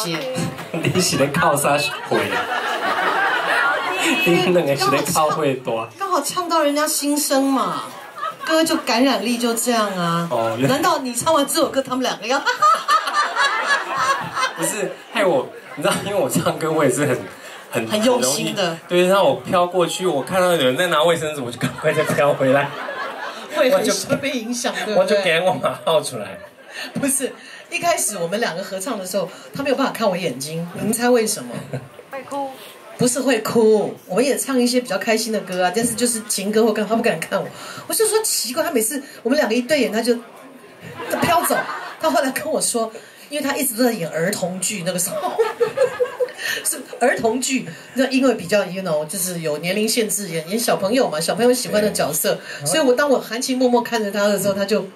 谢。 你是在靠啥会？你两个是在靠会多？ 刚好唱到人家心声嘛，歌就感染力就这样啊。哦，难道你唱完这首歌，他们两个要？ 不是，害我，你知道，因为我唱歌我也是很用心的。 对，让我飘过去，我看到有人在拿卫生纸，我就赶快再飘回来。 会被影响，对不对？ 我就给我马号出来。 不是，一开始我们两个合唱的时候，他没有办法看我眼睛，您猜为什么？ 会哭。 不是会哭，我们也唱一些比较开心的歌啊，但是就是情歌或干，他不敢看我。我就说奇怪，他每次我们两个一对眼，他飘走。他后来跟我说，因为他一直都在演儿童剧，那个时候是儿童剧，那因为比较就是有年龄限制，演小朋友嘛，小朋友喜欢的角色，所以当我含情脉脉看着他的时候，他就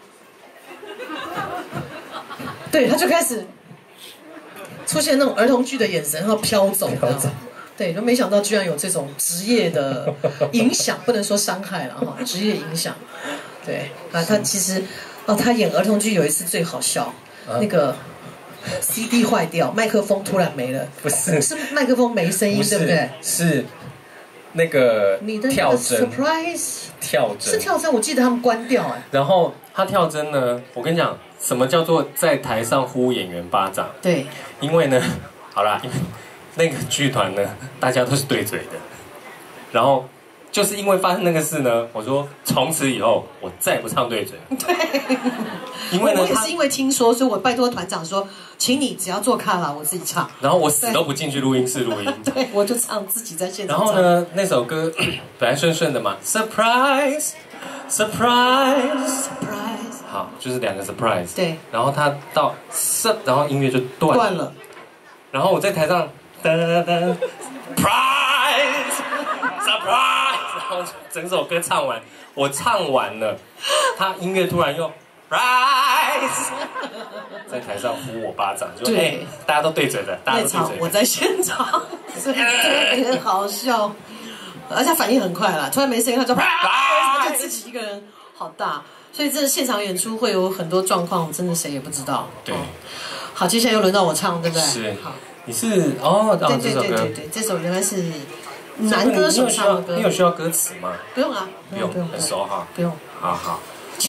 开始出现那种儿童剧的眼神，然后飘走。对，都没想到居然有这种职业的影响，不能说伤害了哈，职业影响。对啊，他其实他演儿童剧有一次最好笑，那个 CD 坏掉，麦克风突然没了， 不是， 是麦克风没声音，对不对？ 是那个跳针 ，surprise 跳针是跳针，我记得他们关掉哎。 然后他跳针呢，我跟你讲，什么叫做在台上呼演员巴掌？ 对， 因为呢，好啦，因为那个剧团呢，大家都是对嘴的，然后就是因为发生那个事呢，我说从此以后我再不唱对嘴。 对， 因为呢， 我也是因为听说，所以我拜托团长说，请你只要做卡拉，我自己唱。 然后我死都不进去录音室录音。 对，我就唱自己在现场。 然后呢，那首歌本来顺顺的嘛 ，surprise surprise surprise， 好，就是两个 surprise。对。然后他到然后音乐就断了。然后我在台上。哒哒 surprise surprise， 然后整首歌唱完，我唱完了，他音乐突然又 rise， 在台上呼我巴掌，就大家都对嘴的，大家都对嘴。我在现场，所以很好笑，而且他反应很快啦，突然没声音，他就就自己一个人，好大，所以这现场演出会有很多状况，真的谁也不知道。对，好，接下来又轮到我唱，对不对？是，好。你是对，这首原来是男歌手唱的歌。你有需要歌词吗？不用啊，不用，很熟哈。不用，好好。